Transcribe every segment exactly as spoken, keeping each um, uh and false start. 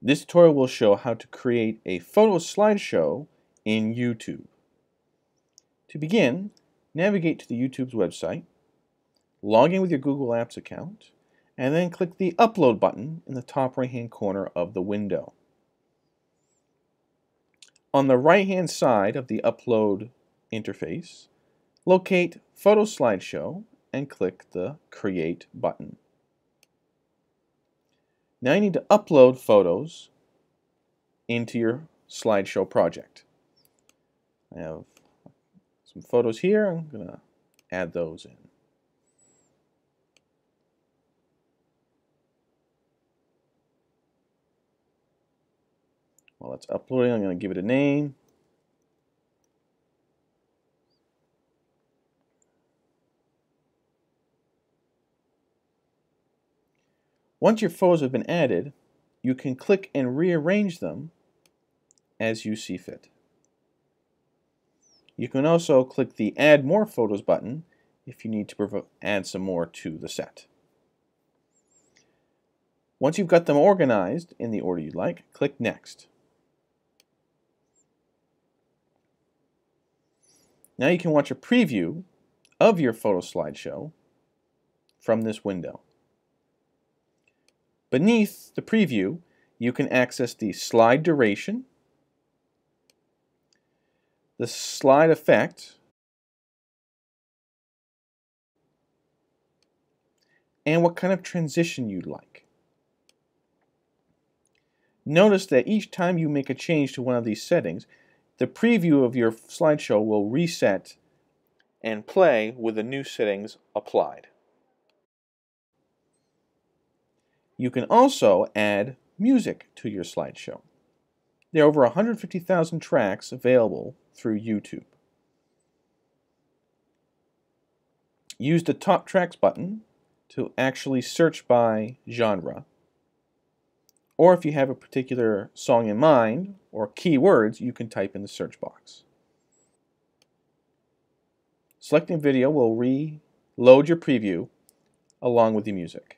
This tutorial will show how to create a photo slideshow in YouTube. To begin, navigate to the YouTube's website, log in with your Google Apps account, and then click the Upload button in the top right-hand corner of the window. On the right-hand side of the Upload interface, locate Photo Slideshow and click the Create button. Now you need to upload photos into your slideshow project. I have some photos here. I'm going to add those in. While it's uploading, I'm going to give it a name. Once your photos have been added, you can click and rearrange them as you see fit. You can also click the Add More Photos button if you need to add some more to the set. Once you've got them organized in the order you'd like, click Next. Now you can watch a preview of your photo slideshow from this window. Beneath the preview, you can access the slide duration, the slide effect, and what kind of transition you'd like. Notice that each time you make a change to one of these settings, the preview of your slideshow will reset and play with the new settings applied. You can also add music to your slideshow. There are over one hundred fifty thousand tracks available through YouTube. Use the Top Tracks button to actually search by genre. Or if you have a particular song in mind or keywords, you can type in the search box. Selecting video will reload your preview along with the music.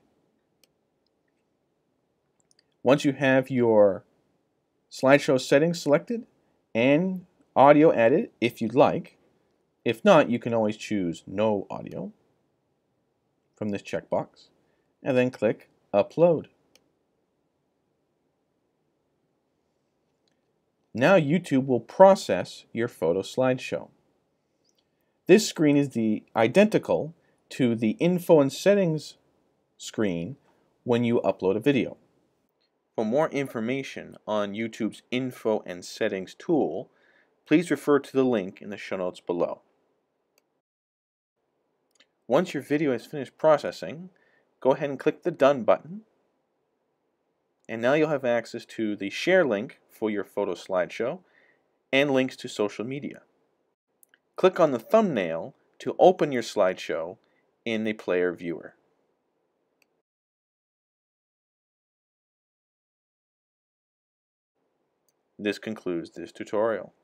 Once you have your slideshow settings selected and audio added if you'd like, if not, you can always choose no audio from this checkbox and then click Upload. Now YouTube will process your photo slideshow. This screen is the identical to the Info and Settings screen when you upload a video. For more information on YouTube's Info and Settings tool, please refer to the link in the show notes below. Once your video has finished processing, go ahead and click the Done button, and now you'll have access to the share link for your photo slideshow and links to social media. Click on the thumbnail to open your slideshow in the player viewer. This concludes this tutorial.